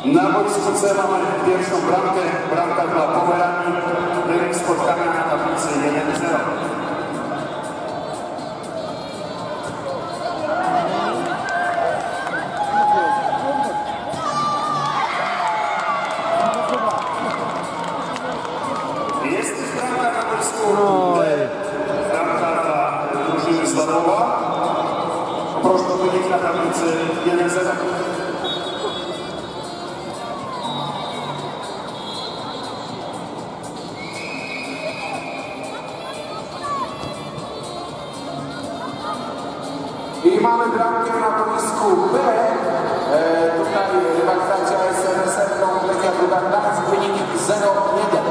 Na boisku C mamy pierwszą bramkę, bramka dla Pomeranii, wynik spotkania na tablicy 1-0. Jest też bramka na boisku D, bramka dla drużyny Zładowa. Proszę o wynik na tablicy 1-0. I mamy bramkę na boisku B. Tutaj rywalizacja SRSR Legia Druga Gdańsk, wynik 0-1.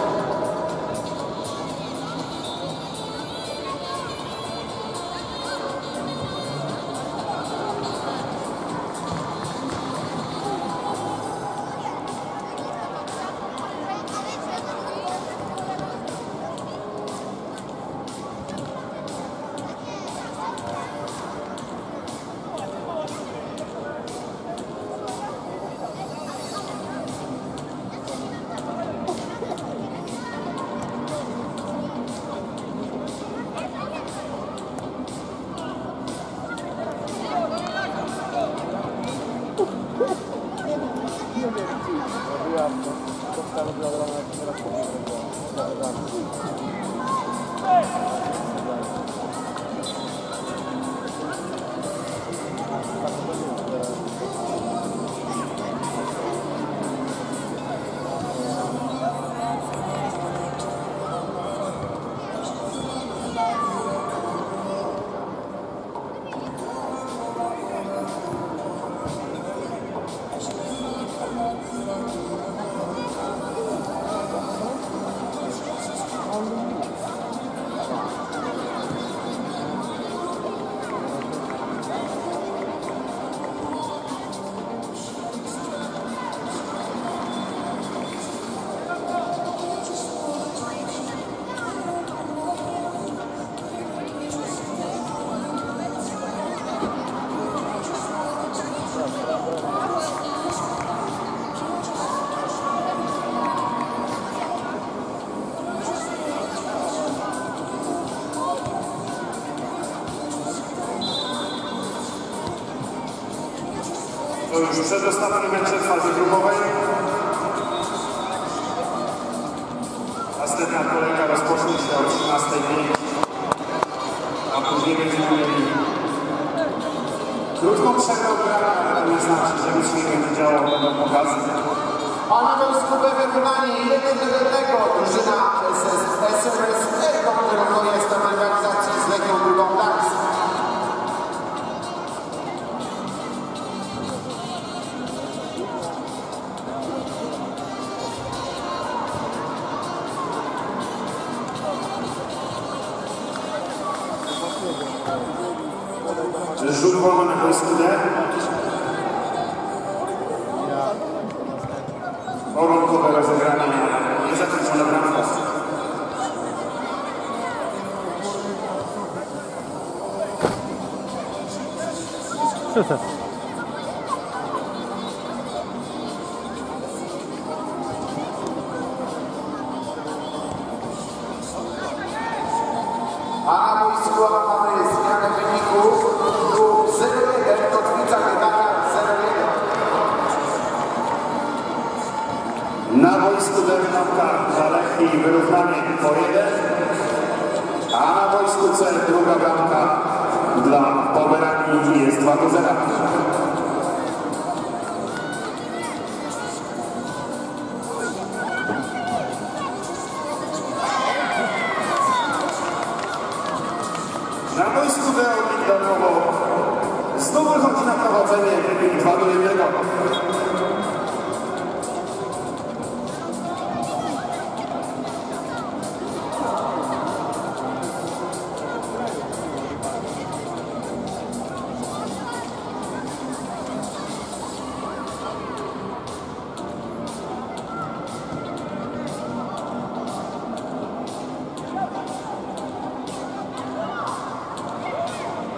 To już przedostatni mecz w fazie grupowej. Następna kolejka rozpocznie się o 13:05, a później będziemy mieli krótką przerwę od grania, ale to nie znaczy, że nic się nie będzie działo, będą pokazy. A na boisku B wyrównanie 1-1, drużyna SRSR, która jest na rywalizacji z Legią Drugą Gdańsk. Rzut wolny na boisku D. Porządkowe rozegranie, niezakończona bramka. A na boisku mamy zmianę wyników. 0-1, Kotwica Gdania 0-1. Na boisku D bramka dla Lechii, wyrównanie po 1. A na boisku C druga bramka dla Pomeranii jest 2-0. Na boisku D Orlik Darmowo znów wychodzi na prowadzenie, wynik 2-1.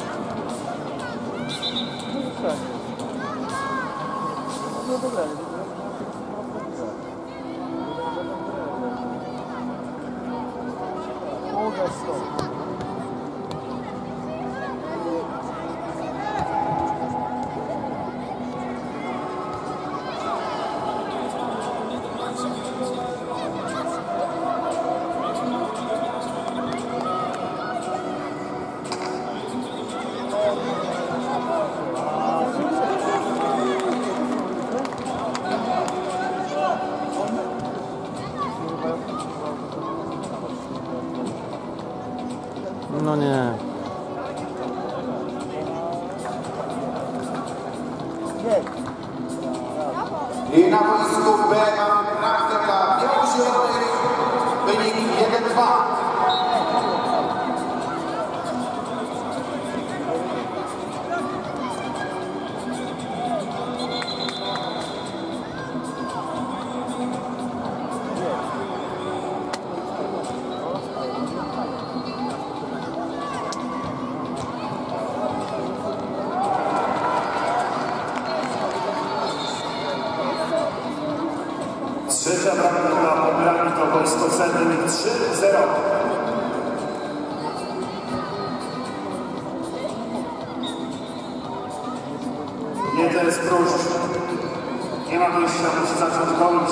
No dobra, nie. I na boisku B mamy bramkę dla biało-zielonych. Wynik 1-2. Trzecia bramka dla Pomeranii to boisko C, wynik 3-0. Nie, to jest próżń. Nie ma wyjścia, musi zacząć gonić.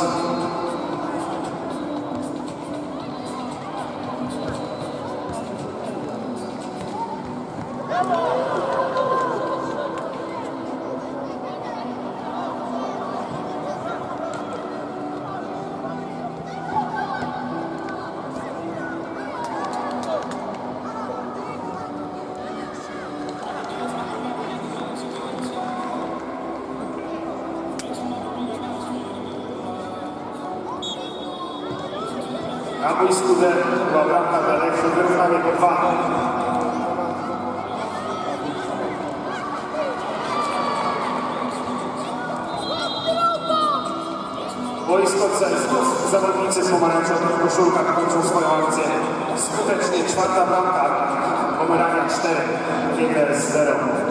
Na boisku D była bramka dla Lechi, wyrównanie po 2. Boisko C, znów zawodnicy w pomarańczowych koszulkach kończą swoją akcję. Skutecznie czwarta bramka, Pomerania 4, GKS 0.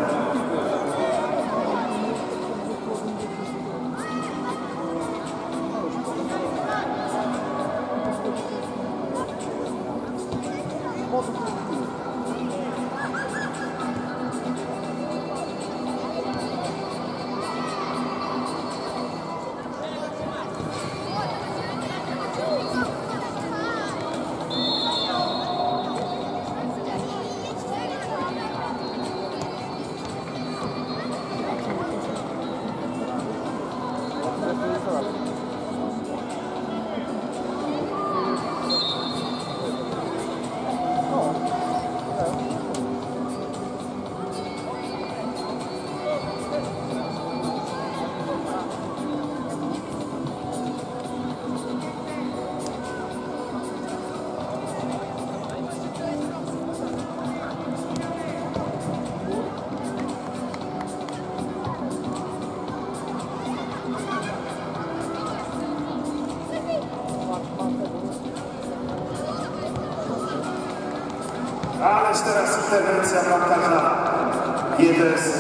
Ależ teraz interwencja bramkarza GKS.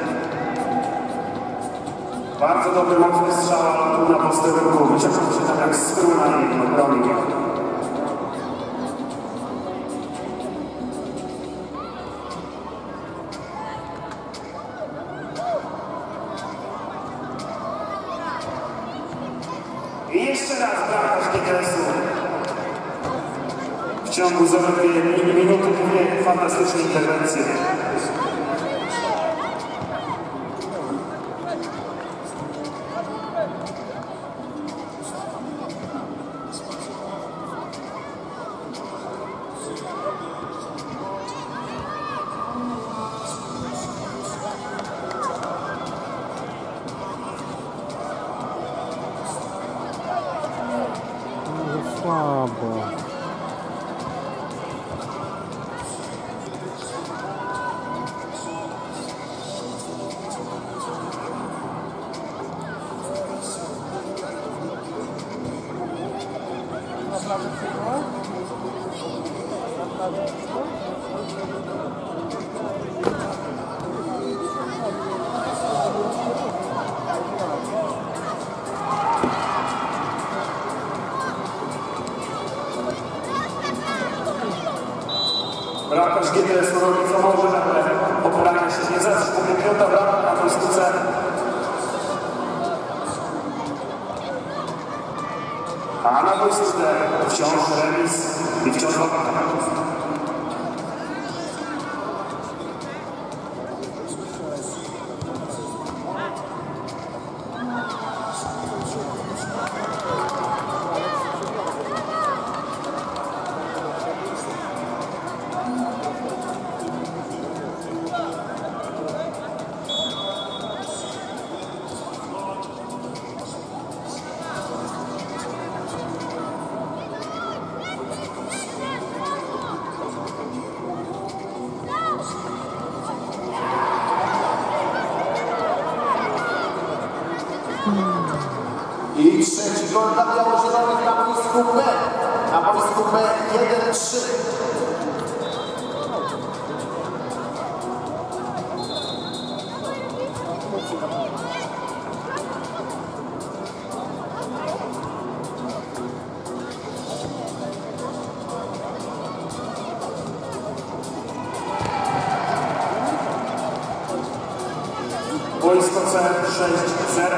Bardzo dobry, mocny strzał, ale tu na posterunku wyciągnął się tam jak struna i obronił. I jeszcze raz bramkarz GKS-u. W ciągu 0,2 minuty dwie fantastyczne interwencje. Słabo. Bramkarz GKS robi co może, ale Pomerania się nie zatrzymuje. Piąta bramka na boisku C. A na boisku D wciąż remis i wciąż bramka. I trzeci gol dla biało-zielonych na boisku B. Na boisku B 1-3. Boisko C 6-0.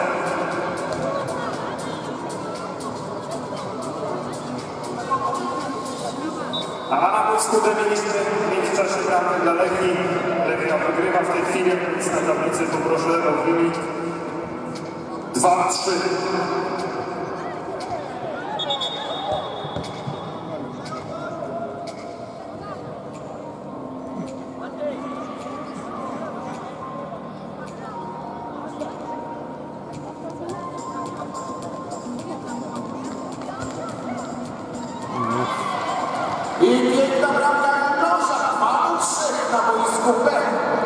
A na boisku D mieliśmy w międzyczasie bramkę dla Lechii. Lechia wygrywa w tej chwili, więc na tablicy poproszę o wynik 2-3. I piękna bramka Janosza, 2-3 na boisku B.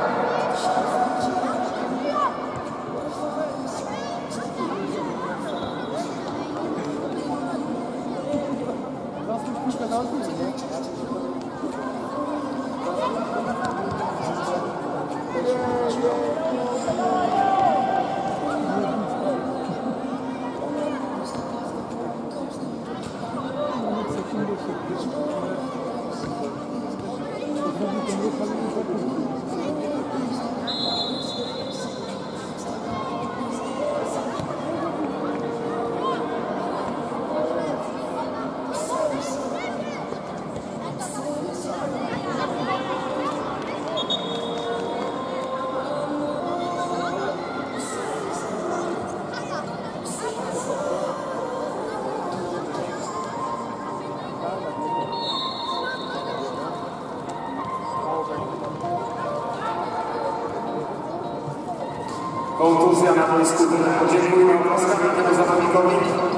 Kontuzja na boisku D. Podziękujmy oklaskami temu zawodnikowi.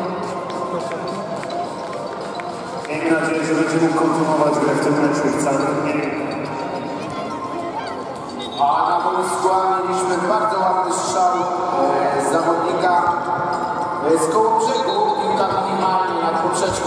Miejmy nadzieję, że będzie mógł kontynuować grę w tym meczu w całym turnieju. A na boisku A mieliśmy bardzo ładny strzał zawodnika z koło brzegu, piłka minimalnie nad poprzeczką.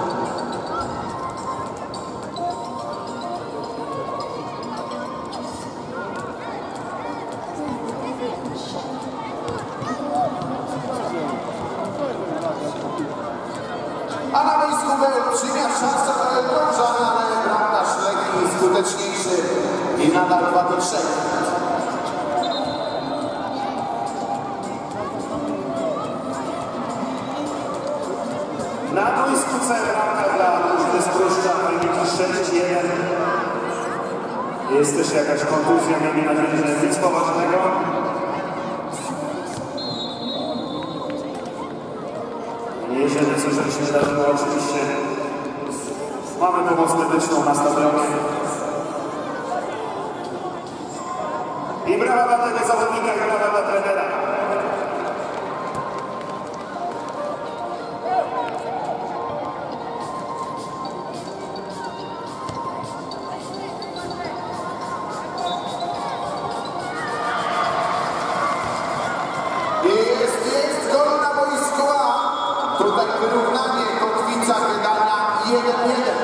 A na boisku B olbrzymia szansa dla Elblążan, ale bramkarz Legii skuteczniejszy i nadal 2-3. Na boisku C bramka dla drużyny z Pruszcza, wyniki 6-1. Jest też jakaś kontuzja, miejmy nadzieję, że nic poważnego. Jeżeli coś się wydarzyło, oczywiście mamy pomoc medyczną na stadionie. I brawa dla tego zawodnika i brawa dla trenera. Jest gol na boisku A. Tutaj wyrównanie, Kotwica wydania 1-1.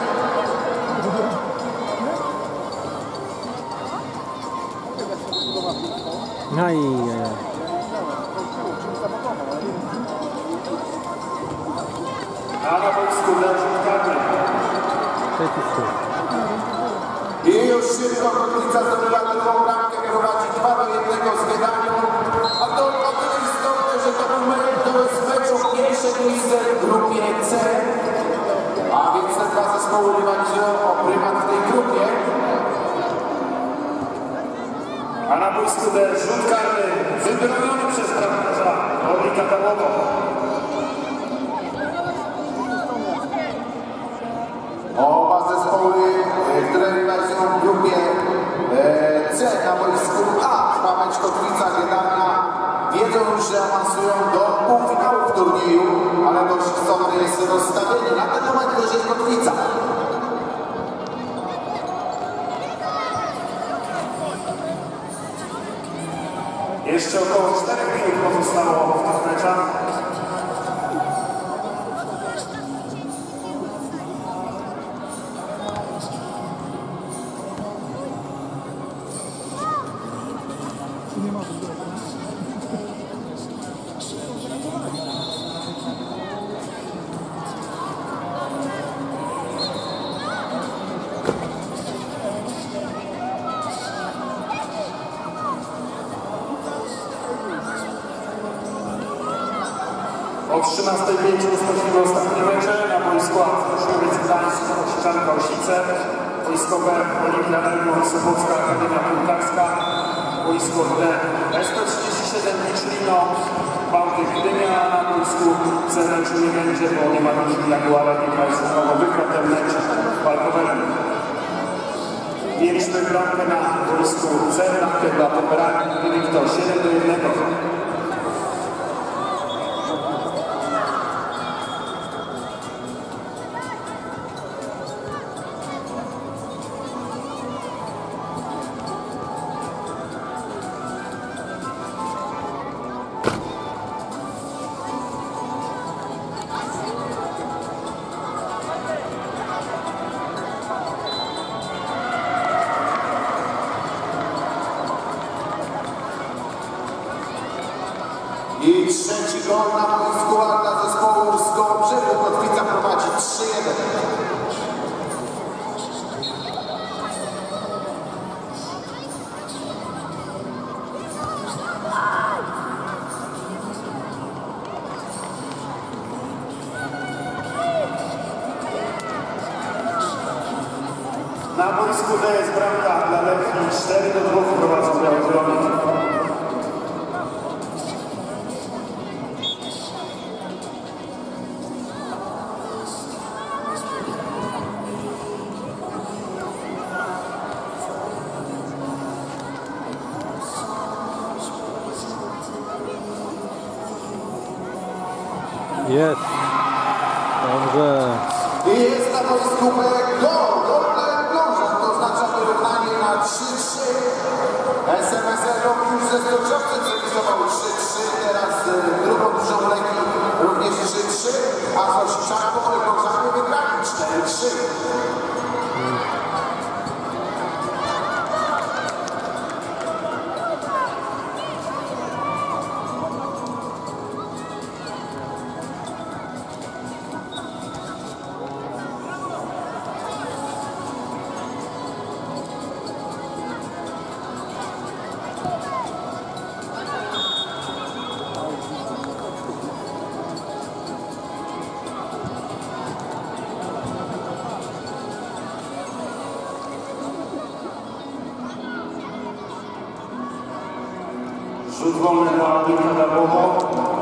A na boisku D rzut karny. I już szybko Kotwica zdobyła drugą bramkę, prowadzi 2-1 z Wiedanią. A to o tyle istotne, że to jest mecz o pierwsze miejsce w grupie C. A więc te dwa zespoły rywalizują o prymat w tej grupie. A na boisku D rzut karny wybroniony przez bramkarza Olika Tałowo. Oba zespoły, które rywalizują w grupie C na boisku A, trwa mecz Kotwica-Wiedania, wiedzą już, że awansują do półfinału w turnieju, ale dość istotne jest rozstawienie. Na ten moment wyżej Kotwica. Jeszcze około 4 minut pozostało w tych meczach. O 13:05 rozpoczniemy ostatnie mecze na boisku Środowiec Gdańsk, Ścianka Osice, boiskowe Olimpia Elmont, Sobocka Akademia Piłkarska, boisko D SP37 Michelino, Bałtyk Gdynia, na boisku C meczu nie będzie, bo nie ma ludzi na ale Michał znowu wygrał ten mecz walkowym. Mieliśmy bramkę na boisku C, bramkę dla Pomeranii, wynik to 7-1. I trzeci gol na boisku dla zespołu z Kołobrzegu. Kotwica prowadzi 3-1. Na boisku D jest bramka dla Lechii, 4-2 prowadzą biało-zieloni. Jest. Dobrze. I jest na boisku B gol dla Elbląża. To oznacza wyrównanie na 3-3. SMSL już ze Stoczowcem zrealizował 3-3. Teraz drugą dużą Lechii również 3-3. A z Osiczanką Elblążanie wygrali 4-3. Rzut wolny dla Olika Darbowo.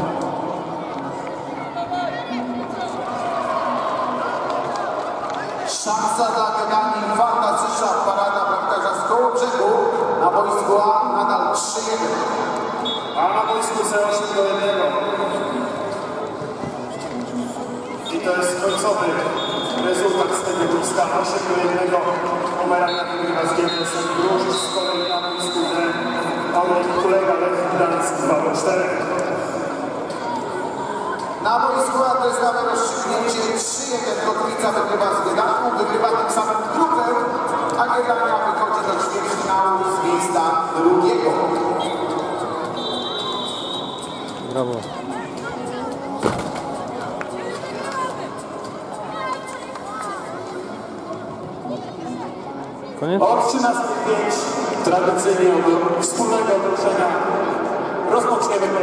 Szansa dla Gdanii, fantastyczna parada bramkarza z Kołobrzegu. Na boisku A nadal 3-1. A na boisku C 8-1. I to jest końcowy rezultat z tego boiska 8-1. Pomerania wygrywa z GWS-em Grusz, z kolei na boisku D Orlik Kulega Lech Gdańsk 2-4. Na boisku A to jest nawet rozstrzygnięcie 3-1. Kotwica wygrywa z Gdanią, wygrywa tym samym grupę, a Gdania wychodzi do ćwierćfinału z miejsca drugiego. Brawo. Koniec? O 13:05 tradycyjnie od wspólnego ogłoszenia rozpoczniemy